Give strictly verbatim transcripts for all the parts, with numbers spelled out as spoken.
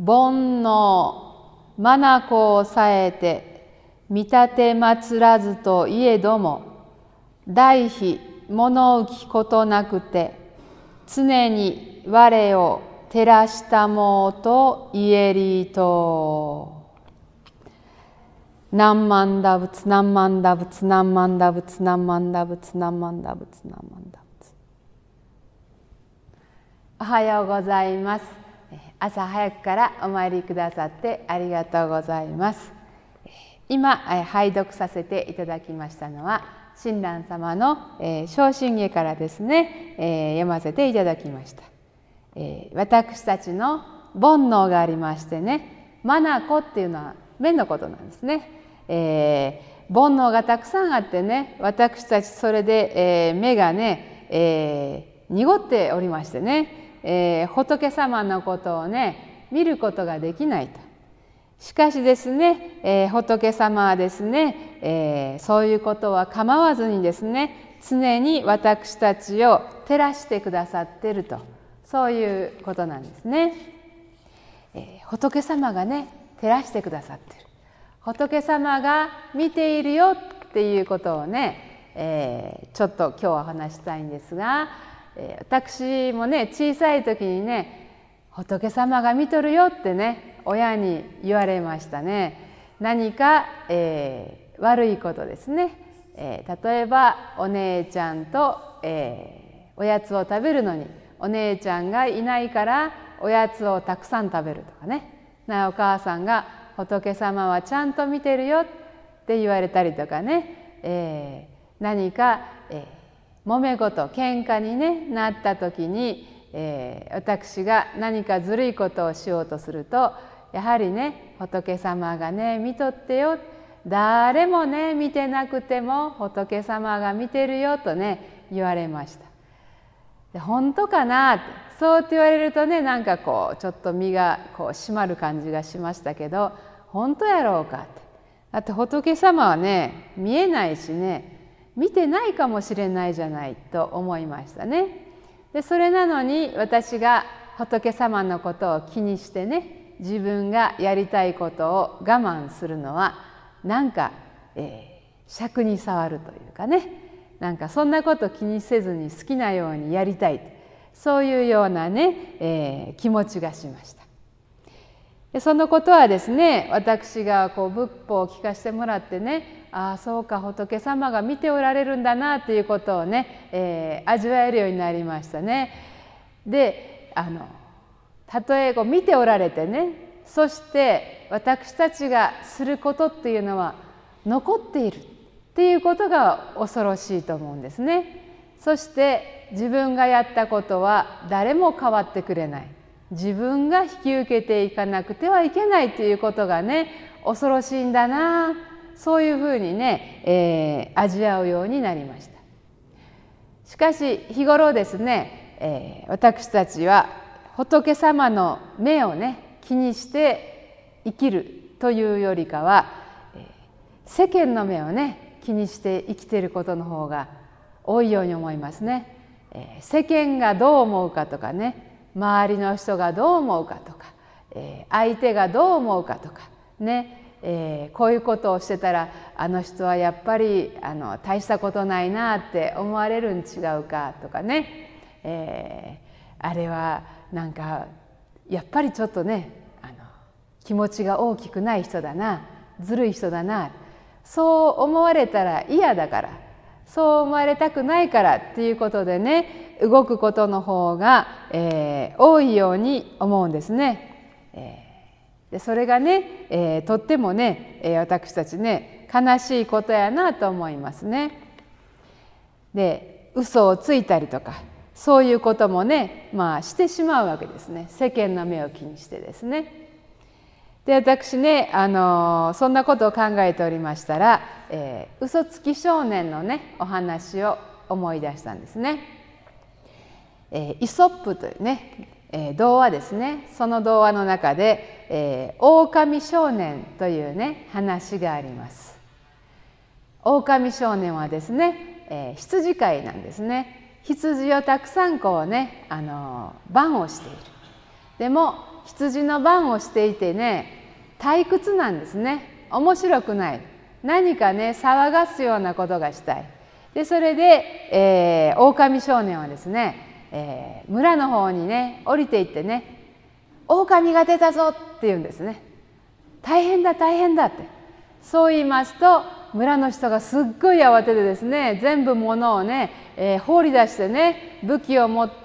煩悩眼をさえて見立て祀らずといえども、大悲物浮きことなくて常に我を照らしたもうと言えりと。何万打仏何万打仏何万打仏何万打仏何万打仏何万打仏。おはようございます。朝早くからお参りくださってありがとうございます。今拝読させていただきましたのは親鸞様の正真下からですね、読ませていただきました。私たちの煩悩がありましてね、眼っていうのは目のことなんですね。えー、煩悩がたくさんあってね、私たちそれで、えー、目がね、えー、濁っておりましてね、えー、仏様のことをね見ることができないと。しかしですね、えー、仏様はですね、えー、そういうことは構わずにですね、常に私たちを照らしてくださっていると、そういうことなんですね。えー、仏様がね照らしてくださっている、仏様が見ているよっていうことをね、えー、ちょっと今日は話したいんですが、えー、私もね小さい時にね、仏様が見とるよってね親に言われましたね。何か、えー、悪いことですね、えー、例えばお姉ちゃんと、えー、おやつを食べるのにお姉ちゃんがいないからおやつをたくさん食べるとかね、なお母さんが仏様はちゃんと見てるよって言われたりとかね、えー、何か、えー、揉め事喧嘩に、ね、なった時に、えー、私が何かずるいことをしようとすると、やはりね仏様がね見とってよ、誰もね見てなくても仏様が見てるよとね言われました。で本当かなって、そうって言われるとね、なんかこうちょっと身がこう締まる感じがしましたけど、本当やろうかって。だって仏様はね見えないしね、見てないかもしれないじゃないと思いましたね。でそれなのに私が仏様のことを気にしてね、自分がやりたいことを我慢するのはなんか、えー、尺に触るというかね、なんかそんなこと気にせずに好きなようにやりたい、そういうようなね、えー、気持ちがしました。でそのことはですね、私がこう仏法を聞かせてもらってね、ああそうか仏様が見ておられるんだなということをね、えー、味わえるようになりましたね。であのたとえこう見ておられてね、そして私たちがすることっていうのは残っているっていうことが恐ろしいと思うんですね。そして自分がやったことは誰も変わってくれない、自分が引き受けていかなくてはいけないということがね恐ろしいんだな、そういうふうにね、えー、味わうようになりました。しかし日頃ですね、えー、私たちは仏様の目をね気にして生きるというよりかは、えー、世間の目をね気にして生きていることの方が多いように思いますね。えー、世間がどう思うかとかね、周りの人がどう思うかとか、えー、相手がどう思うかとかね、えー、こういうことをしてたらあの人はやっぱりあの大したことないなって思われるん違うかとかね、えー、あれはなんかやっぱりちょっとねあの気持ちが大きくない人だな、ずるい人だな、そう思われたら嫌だから、そう思われたくないからっていうことでね動くことの方が、えー、多いように思うんですね。えー、でそれがね、えー、とってもね、えー、私たちね悲しいことやなと思いますね。で嘘をついたりとかそういうこともね、まあしてしまうわけですね。世間の目を気にしてですね。で私ね、あのそんなことを考えておりましたら、えー、嘘つき少年のねお話を思い出したんですね。えー、イソップというね、えー、童話ですね。その童話の中で、えー、狼少年というね話があります。狼少年はですね、えー、羊飼いなんですね。羊をたくさんこうね、あの番をしている。でも羊の番をしていてね、退屈なんですね。面白くない。何かね騒がすようなことがしたい。でそれで、えー、狼少年はですね、えー、村の方にね降りていってね「狼が出たぞ」って言うんですね。大変だ大変だって。そう言いますと村の人がすっごい慌ててですね、全部物をね、えー、放り出してね、武器を持って、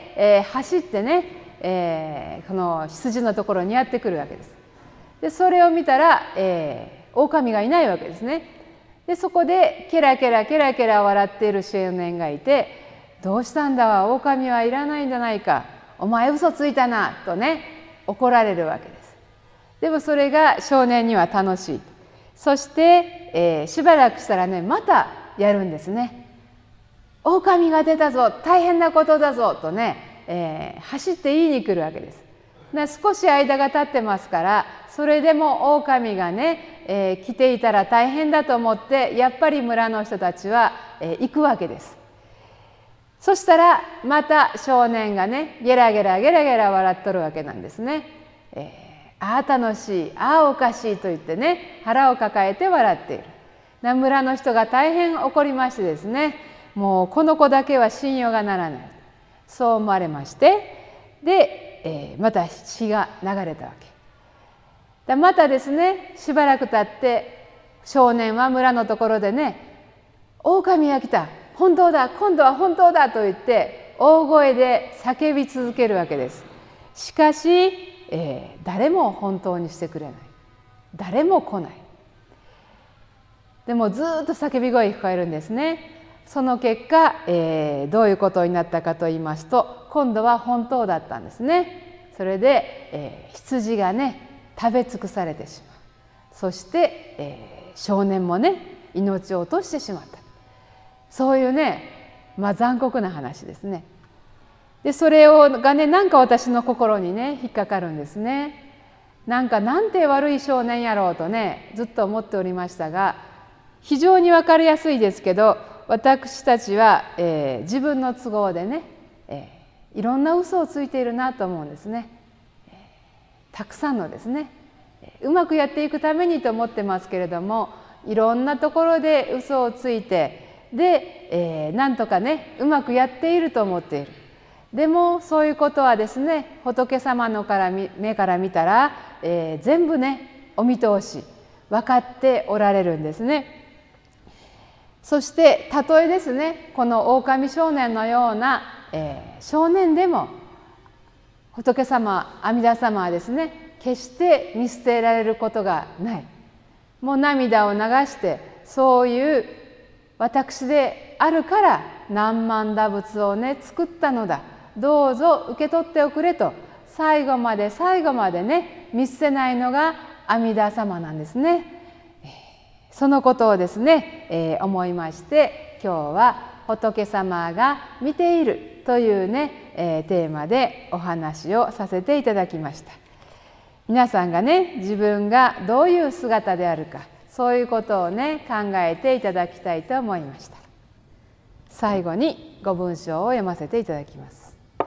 えー、走ってね、えー、この羊のところにやってくるわけです。でそれを見たら、えー、狼がいないわけですね。でそこでケラケラケラケラ笑っている少年がいて「どうしたんだわ、狼はいらないんじゃないか、お前嘘ついたな」とね怒られるわけです。でもそれが少年には楽しい。そして、えー、しばらくしたらねまたやるんですね。狼が出たぞ、大変なことだぞとね、えー、走って言いに来るわけです。で少し間が経ってますから、それでも狼がね、えー、来ていたら大変だと思ってやっぱり村の人たちは、えー、行くわけです。そしたらまた少年がねゲラゲラゲラゲラ笑っとるわけなんですね。えーああ楽しい、ああおかしいと言ってね腹を抱えて笑っている。村の人が大変怒りましてですね、もうこの子だけは信用がならない、そう思われまして、で、えー、また血が流れたわけで、またですねしばらく経って少年は村のところでね「狼が来た、本当だ、今度は本当だ」と言って大声で叫び続けるわけです。しかしえー、誰も本当にしてくれない。誰も来ない。でもずっと叫び声が聞こえるんですね。その結果、えー、どういうことになったかと言いますと、今度は本当だったんですね。それで、えー、羊がね食べ尽くされてしまう。そして、えー、少年もね命を落としてしまった。そういうね、まあ、残酷な話ですね。でそれをがねなんか私の心にね引っかかるんですね。なんかなんて悪い少年やろうとねずっと思っておりましたが、非常に分かりやすいですけど、私たちは、えー、自分の都合でね、えー、いろんな嘘をついているなと思うんですね。えー、たくさんのですね、うまくやっていくためにと思ってますけれども、いろんなところで嘘をついてで、えー、なんとかねうまくやっていると思っている。でもそういうことはですね、仏様のから目から見たら、えー、全部ねお見通し分かっておられるんですね。そしてたとえですねこの狼少年のような、えー、少年でも仏様阿弥陀様はですね決して見捨てられることがない。もう涙を流してそういう私であるから何万打仏をね作ったのだ、どうぞ受け取っておくれと最後まで最後までね見捨てないのが阿弥陀様なんですね。そのことをですね、えー、思いまして今日は仏様が見ているというね、えー、テーマでお話をさせていただきました。皆さんがね自分がどういう姿であるか、そういうことをね考えていただきたいと思いました。最後にご文章を読ませていただきます。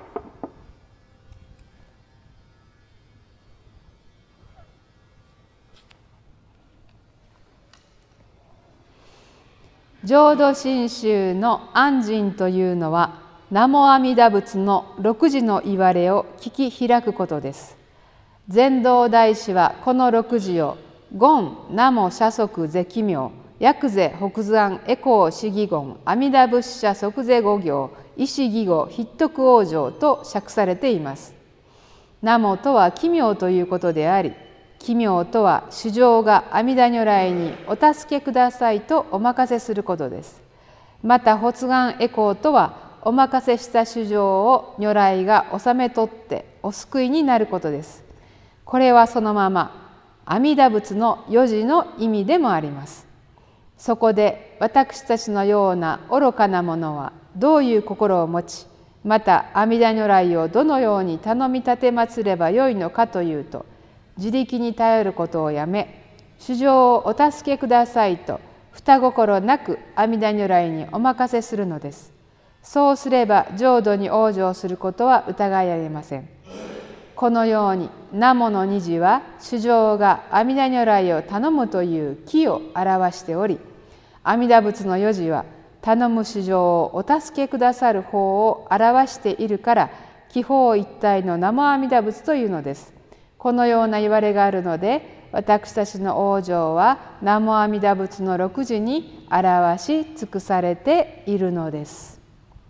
浄土真宗の安心というのは、南無阿弥陀仏の六字のいわれを聞き開くことです。禅道大師はこの六字を言南無社即是奇妙薬是北山エコー四義言阿弥陀仏社即是五行意思義語筆徳往生と釈されています。南無とは奇妙ということであり、奇妙とは主情が阿弥陀如来にお助けくださいとお任せすることです。また発願エコーとはお任せした主情を如来が収め取ってお救いになることです。これはそのまま阿弥陀仏の四字の意味でもあります。そこで私たちのような愚かな者はどういう心を持ち、また阿弥陀如来をどのように頼み立て祀ればよいのかというと、自力に頼ることをやめ、主情をお助けくださいと二心なく阿弥陀如来にお任せするのです。そうすれば浄土に往生することは疑いありません。このようにナモの虹は主上が阿弥陀如来を頼むという気を表しており、阿弥陀仏の四字は頼む主上をお助けくださる方を表しているから、気法一体の南無阿弥陀仏というのです。このような言われがあるので、私たちの往生は南無阿弥陀仏の六字に表し尽くされているのです。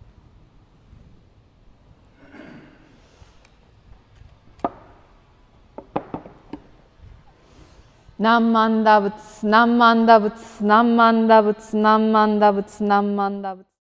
何万打仏、何万打仏、何万打仏、何万打仏、何万打仏。